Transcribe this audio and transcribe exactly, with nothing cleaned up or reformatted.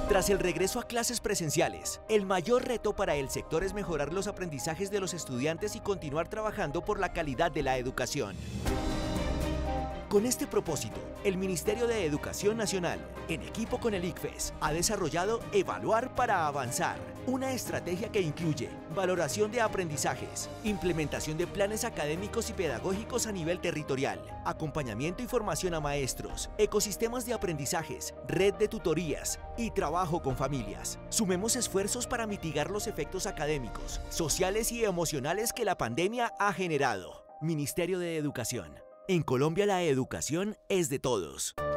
Tras el regreso a clases presenciales, el mayor reto para el sector es mejorar los aprendizajes de los estudiantes y continuar trabajando por la calidad de la educación. Con este propósito, el Ministerio de Educación Nacional, en equipo con el ICFES, ha desarrollado Evaluar para Avanzar, una estrategia que incluye valoración de aprendizajes, implementación de planes académicos y pedagógicos a nivel territorial, acompañamiento y formación a maestros, ecosistemas de aprendizajes, red de tutorías y trabajo con familias. Sumemos esfuerzos para mitigar los efectos académicos, sociales y emocionales que la pandemia ha generado. Ministerio de Educación. En Colombia la educación es de todos.